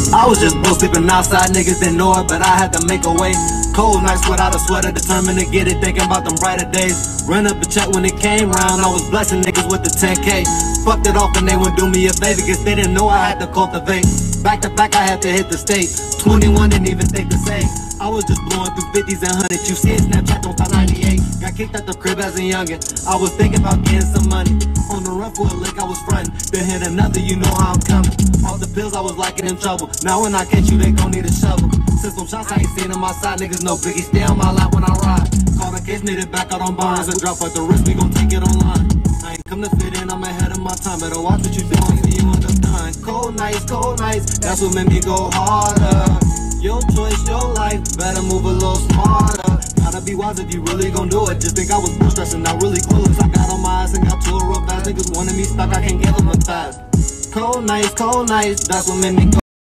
I was just broke, sleeping outside, niggas didn't know it, but I had to make a way. Cold nights without a sweater, determined to get it, thinking about them brighter days. Run up a check when it came round, I was blessing niggas with the 10K. Fucked it off and they wouldn't do me a favor, cause they didn't know I had to cultivate. Back to back, I had to hit the state. 21 didn't even think the same. I was just blowing through 50s and 100s. You see it, Snapchat don't stop 98. Got kicked out the crib as a youngin'. I was thinking about getting some money. On the run for a lick, I was frontin'. Then hit another, you know how I'm coming. Off the pills, I was like it in trouble. Now when I catch you, they gon' need a shovel. Since some shots I ain't seen on my side, niggas know Biggie stay on my lap when I ride. Call the case, need it back out on bonds. And drop at the wrist, we gon' take it online. I ain't come to fit in, I'm ahead of my time. Better watch what you doing, see you end up dying. Cold nights, that's what made me go harder. Your choice, your life, better move a little smarter. Gotta be wise if you really gon' do it. Just think I was more stressing, not really clueless. I got on my ass and got to a real fast. Niggas wanted me stuck, I can't get them fast. Cold nights, that's what made me go